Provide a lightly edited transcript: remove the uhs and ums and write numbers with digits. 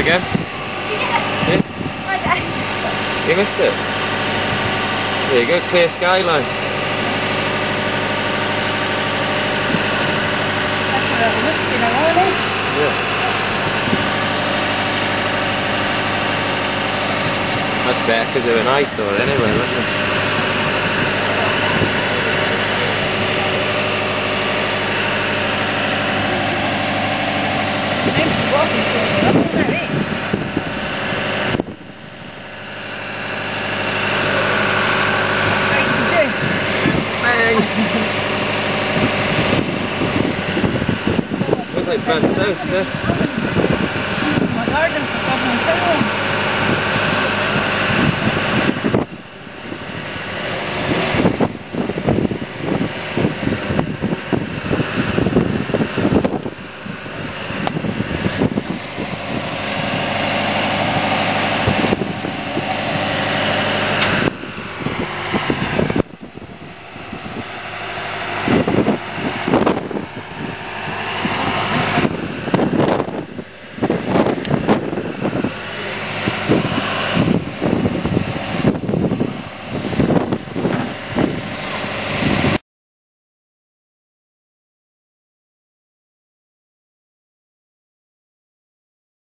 again. Did you get Yeah. it? I You missed it. There you go, clear skyline. That's a little look in the morning. Yeah. That's better because they're an eyesore anyway, wasn't it? Nice to walk and see it up, isn't it? Right, you do. Bang! Looks like burnt toast, eh? My garden for God knows how long.